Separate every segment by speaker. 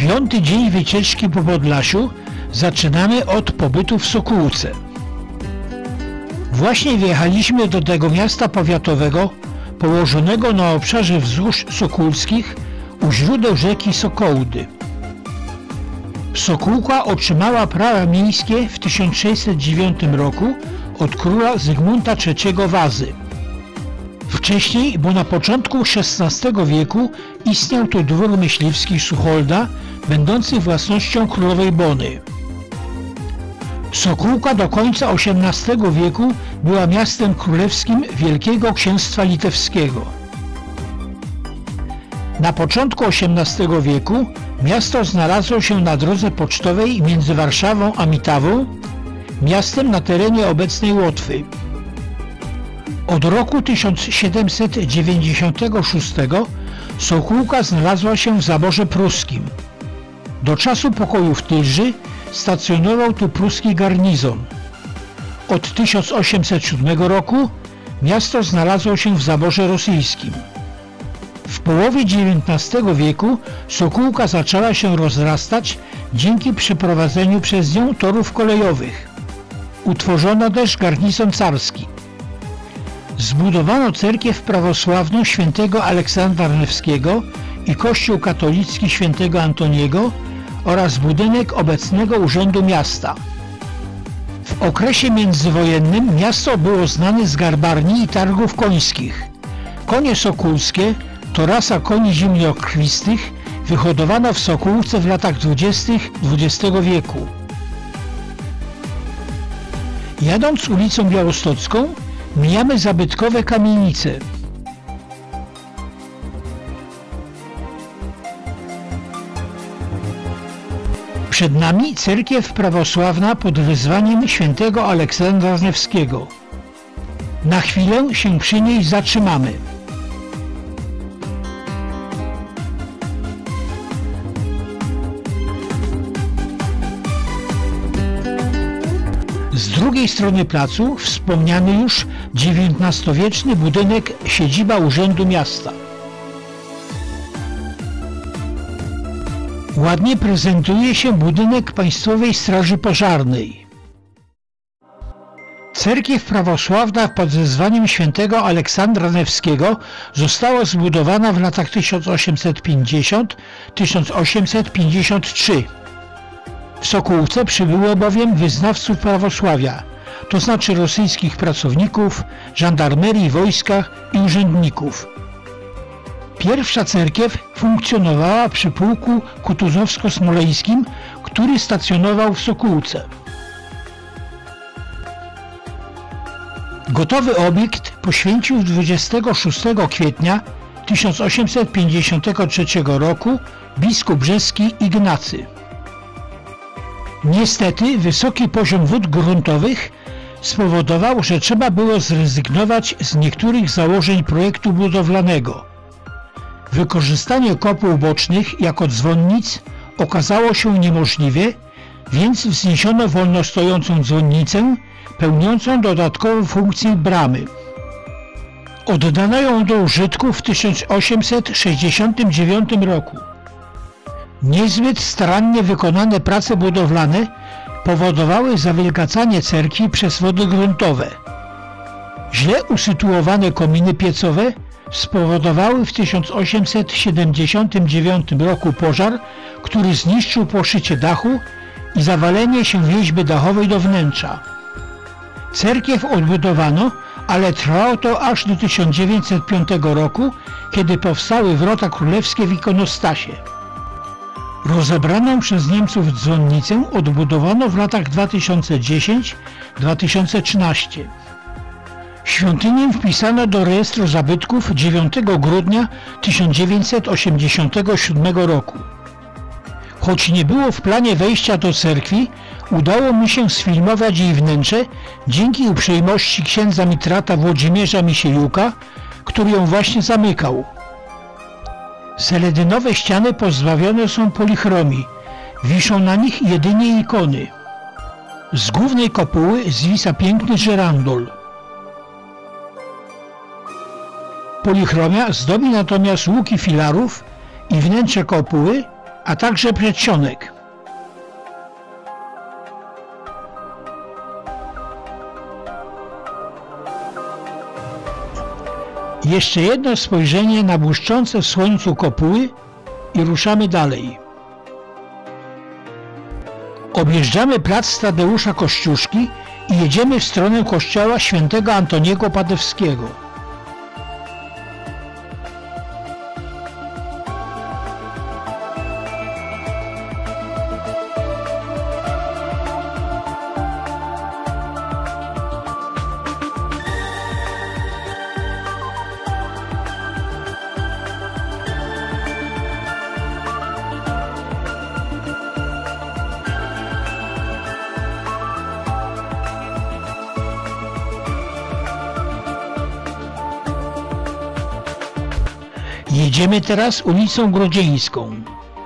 Speaker 1: Piąty dzień wycieczki po Podlasiu zaczynamy od pobytu w Sokółce. Właśnie wjechaliśmy do tego miasta powiatowego położonego na obszarze wzgórz sokółskich u źródeł rzeki Sokołdy. Sokółka otrzymała prawa miejskie w 1609 roku od króla Zygmunta III Wazy. Wcześniej, bo na początku XVI wieku istniał tu dwór myśliwski Sucholda, będący własnością królowej Bony. Sokółka do końca XVIII wieku była miastem królewskim Wielkiego Księstwa Litewskiego. Na początku XVIII wieku miasto znalazło się na drodze pocztowej między Warszawą a Mitawą, miastem na terenie obecnej Łotwy. Od roku 1796 Sokółka znalazła się w zaborze pruskim. Do czasu pokoju w Tylży stacjonował tu pruski garnizon. Od 1807 roku miasto znalazło się w zaborze rosyjskim. W połowie XIX wieku Sokółka zaczęła się rozrastać dzięki przeprowadzeniu przez nią torów kolejowych. Utworzono też garnizon carski. Zbudowano cerkiew prawosławną świętego Aleksandra Newskiego i kościół katolicki świętego Antoniego oraz budynek obecnego Urzędu Miasta. W okresie międzywojennym miasto było znane z garbarni i targów końskich. Konie sokółskie to rasa koni zimnokrwistych wyhodowana w Sokółce w latach 20. XX wieku. Jadąc ulicą Białostocką mijamy zabytkowe kamienice. Przed nami cerkiew prawosławna pod wezwaniem świętego Aleksandra Newskiego. Na chwilę się przy niej zatrzymamy. Z drugiej strony placu wspomniany już XIX-wieczny budynek siedziba Urzędu Miasta. Ładnie prezentuje się budynek Państwowej Straży Pożarnej. Cerkiew prawosławna pod wezwaniem świętego Aleksandra Newskiego została zbudowana w latach 1850–1853. W Sokółce przybyło bowiem wyznawców prawosławia, to znaczy rosyjskich pracowników, żandarmerii, wojska i urzędników. Pierwsza cerkiew funkcjonowała przy pułku kutuzowsko-smoleńskim, który stacjonował w Sokółce. Gotowy obiekt poświęcił 26 kwietnia 1853 roku biskup brzeski Ignacy. Niestety wysoki poziom wód gruntowych spowodował, że trzeba było zrezygnować z niektórych założeń projektu budowlanego. Wykorzystanie kopuł bocznych jako dzwonnic okazało się niemożliwe, więc wzniesiono wolno stojącą dzwonnicę pełniącą dodatkową funkcję bramy. Oddano ją do użytku w 1869 roku. Niezbyt starannie wykonane prace budowlane powodowały zawilgacanie cerkwi przez wody gruntowe. Źle usytuowane kominy piecowe spowodowały w 1879 roku pożar, który zniszczył poszycie dachu i zawalenie się więźby dachowej do wnętrza. Cerkiew odbudowano, ale trwało to aż do 1905 roku, kiedy powstały wrota królewskie w ikonostasie. Rozebraną przez Niemców dzwonnicę odbudowano w latach 2010–2013. Świątynię wpisano do rejestru zabytków 9 grudnia 1987 roku. Choć nie było w planie wejścia do cerkwi, udało mi się sfilmować jej wnętrze dzięki uprzejmości księdza mitrata Włodzimierza Misiejuka, który ją właśnie zamykał. Seledynowe ściany pozbawione są polichromii, wiszą na nich jedynie ikony. Z głównej kopuły zwisa piękny żerandol. Polichromia zdobi natomiast łuki filarów i wnętrze kopuły, a także przedsionek. Jeszcze jedno spojrzenie na błyszczące w słońcu kopuły i ruszamy dalej. Objeżdżamy plac Tadeusza Kościuszki i jedziemy w stronę kościoła świętego Antoniego Padewskiego. Jedziemy teraz ulicą Grodzieńską.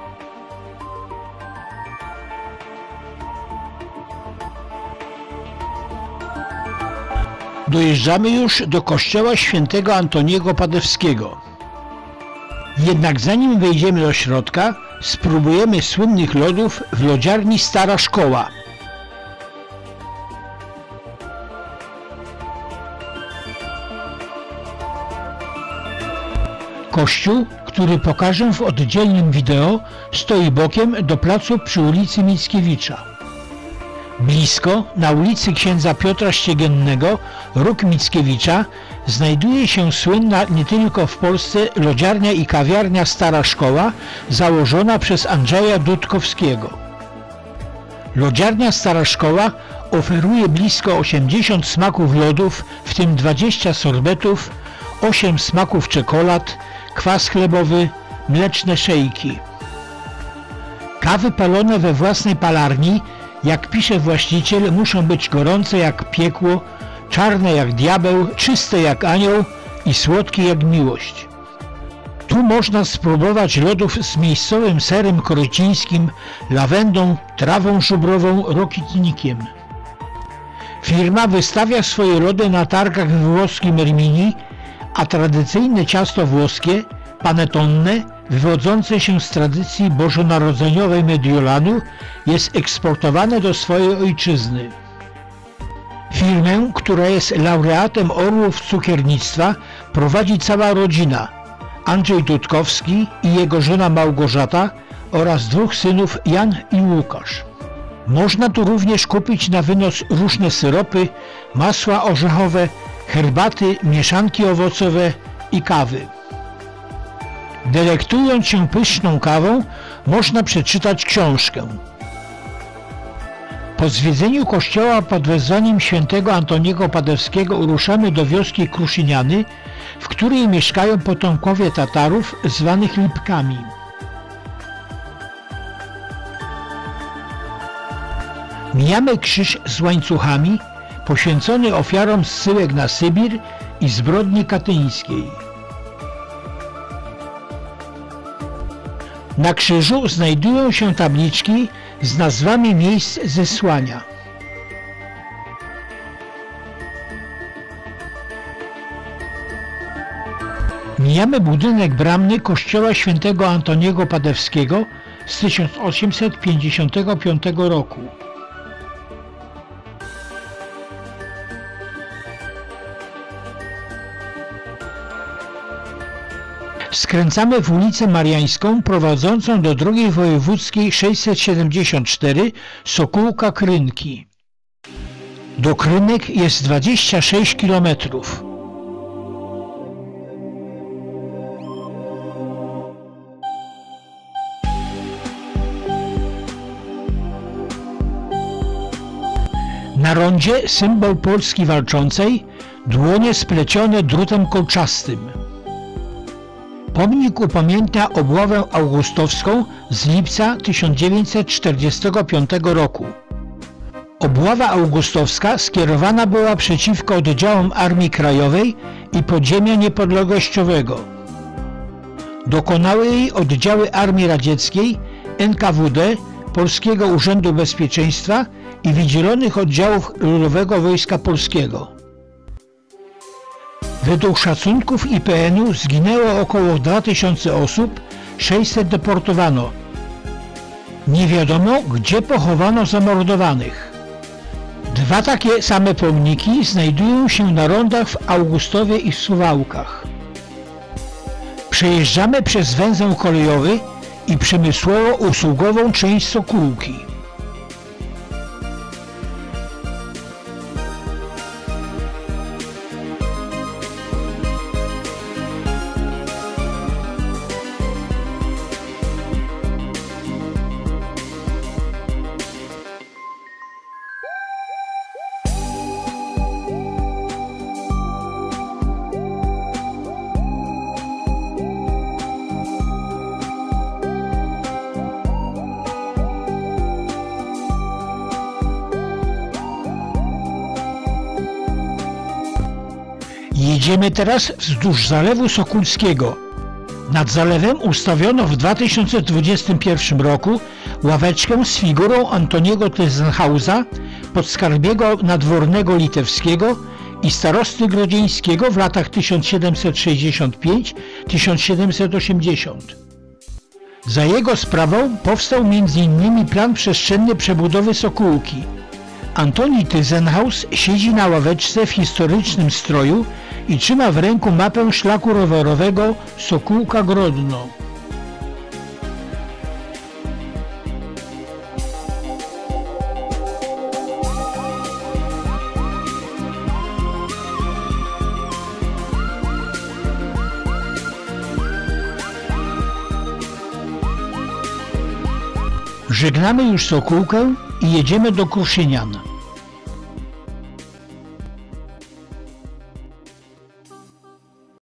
Speaker 1: Dojeżdżamy już do kościoła świętego Antoniego Padewskiego. Jednak zanim wejdziemy do środka, spróbujemy słynnych lodów w lodziarni Stara Szkoła. Kościół, który pokażę w oddzielnym wideo, stoi bokiem do placu przy ulicy Mickiewicza. Blisko, na ulicy Księdza Piotra Ściegiennego, róg Mickiewicza, znajduje się słynna nie tylko w Polsce lodziarnia i kawiarnia Stara Szkoła, założona przez Andrzeja Dudkowskiego. Lodziarnia Stara Szkoła oferuje blisko 80 smaków lodów, w tym 20 sorbetów, 8 smaków czekolad, kwas chlebowy, mleczne szejki. Kawy palone we własnej palarni, jak pisze właściciel, muszą być gorące jak piekło, czarne jak diabeł, czyste jak anioł i słodkie jak miłość. Tu można spróbować lodów z miejscowym serem korycińskim, lawendą, trawą żubrową, rokitnikiem. Firma wystawia swoje lody na targach we włoskim Rimini, a tradycyjne ciasto włoskie, panettone, wywodzące się z tradycji bożonarodzeniowej Mediolanu, jest eksportowane do swojej ojczyzny. Firmę, która jest laureatem Orłów Cukiernictwa, prowadzi cała rodzina: Andrzej Dudkowski i jego żona Małgorzata oraz 2 synów, Jan i Łukasz. Można tu również kupić na wynos różne syropy, masła orzechowe, herbaty, mieszanki owocowe i kawy. Delektując się pyszną kawą, można przeczytać książkę. Po zwiedzeniu kościoła pod wezwaniem świętego Antoniego Padewskiego ruszamy do wioski Kruszyniany, w której mieszkają potomkowie Tatarów zwanych Lipkami. Mijamy krzyż z łańcuchami, poświęcony ofiarom zsyłek na Sybir i zbrodni katyńskiej. Na krzyżu znajdują się tabliczki z nazwami miejsc zesłania. Mijamy budynek bramny kościoła świętego Antoniego Padewskiego z 1855 roku. Skręcamy w ulicę Mariańską prowadzącą do drogi wojewódzkiej 674 Sokółka Krynki. Do Krynek jest 26 km. Na rondzie symbol Polski walczącej, dłonie splecione drutem kolczastym. Pomnik upamiętnia obławę augustowską z lipca 1945 roku. Obława augustowska skierowana była przeciwko oddziałom Armii Krajowej i Podziemia Niepodległościowego. Dokonały jej oddziały Armii Radzieckiej, NKWD, Polskiego Urzędu Bezpieczeństwa i wydzielonych oddziałów Ludowego Wojska Polskiego. Według szacunków IPN-u zginęło około 2000 osób, 600 deportowano. Nie wiadomo, gdzie pochowano zamordowanych. 2 takie same pomniki znajdują się na rondach w Augustowie i w Suwałkach. Przejeżdżamy przez węzeł kolejowy i przemysłowo-usługową część Sokółki. Jedziemy teraz wzdłuż Zalewu Sokólskiego. Nad zalewem ustawiono w 2021 roku ławeczkę z figurą Antoniego Tyzenhausa, podskarbiego nadwornego litewskiego i starosty grodzieńskiego w latach 1765–1780. Za jego sprawą powstał m.in. plan przestrzenny przebudowy Sokółki. Antoni Tyzenhaus siedzi na ławeczce w historycznym stroju i trzyma w ręku mapę szlaku rowerowego Sokółka-Grodno. Żegnamy już Sokółkę i jedziemy do Kruszynian.